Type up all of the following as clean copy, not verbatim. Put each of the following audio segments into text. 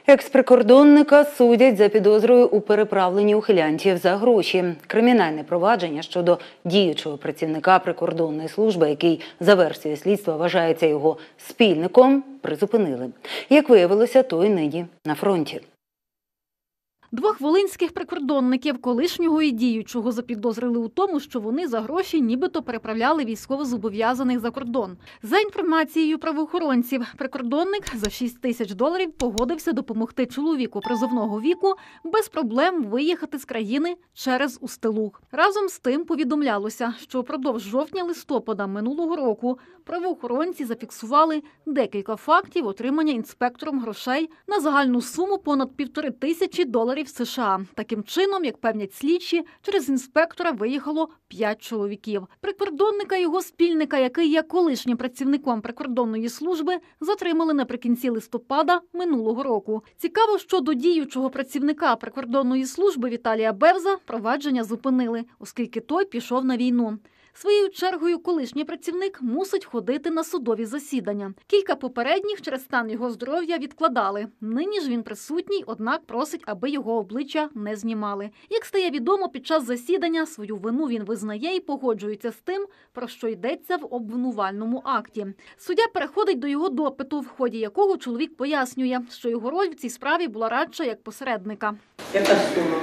Екс-прикордонника судять за підозрою у переправленні ухилянтів за гроші. Кримінальне провадження щодо діючого працівника прикордонної служби, який за версією слідства вважається його спільником, призупинили. Як виявилося, той нині на фронті. Двох волинських прикордонників, колишнього і діючого, запідозрили у тому, що вони за гроші нібито переправляли військовозобов'язаних за кордон. За інформацією правоохоронців, прикордонник за $6000 погодився допомогти чоловіку призовного віку без проблем виїхати з країни через Устилуг. Разом з тим повідомлялося, що впродовж жовтня-листопада минулого року правоохоронці зафіксували декілька фактів отримання інспектором грошей на загальну суму понад $1500 США. Таким чином, як певнять слідчі, через інспектора виїхало 5 чоловіків. Прикордонника і його спільника, який є колишнім працівником прикордонної служби, затримали наприкінці листопада минулого року. Цікаво, що до діючого працівника прикордонної служби Віталія Бевза провадження зупинили, оскільки той пішов на війну. Своєю чергою колишній працівник мусить ходити на судові засідання. Кілька попередніх через стан його здоров'я відкладали. Нині ж він присутній, однак просить, аби його обличчя не знімали. Як стає відомо, під час засідання свою вину він визнає і погоджується з тим, про що йдеться в обвинувальному акті. Суддя переходить до його допиту, в ході якого чоловік пояснює, що його роль в цій справі була радше як посередника. Яка сума?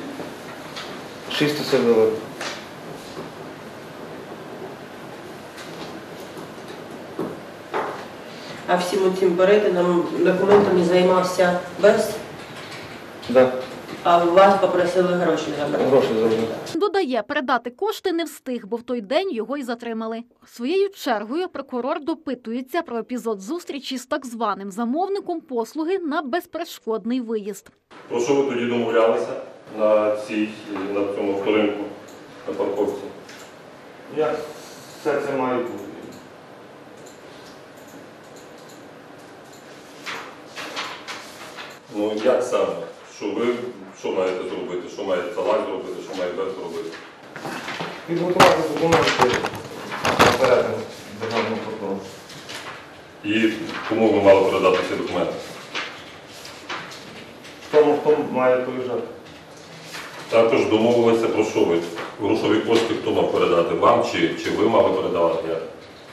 $6000. А всім цим перетином документами займався Бевз? Да. А вас попросили гроші забрати? Гроші забрати. Додає, передати кошти не встиг, бо в той день його й затримали. Своєю чергою прокурор допитується про епізод зустрічі з так званим замовником послуги на безперешкодний виїзд. Про що ви тоді домовлялися на цьому авторинку, на парковці? Як все це має бути? Ну, як саме? Що маєте зробити? Що має Салак зробити? Що має Бевз зробити? Підготувати документи на перетин державного кордону. І кому ви мали передати ці документи? Хто має поїжджати? Також домовилися про що ви? Грошові кошти хто мав передати? Вам чи ви мали передавати? Як?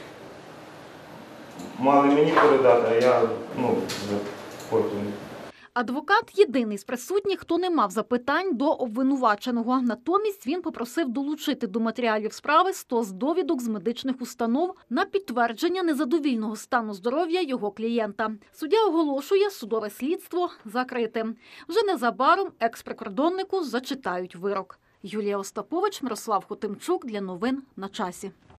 Мали мені передати, а я потім. Адвокат – єдиний з присутніх, хто не мав запитань до обвинуваченого. Натомість він попросив долучити до матеріалів справи 100 довідок з медичних установ на підтвердження незадовільного стану здоров'я його клієнта. Суддя оголошує судове слідство закритим. Вже незабаром екс-прикордоннику зачитають вирок. Юлія Остапович, Мирослав Хотимчук для новин на часі.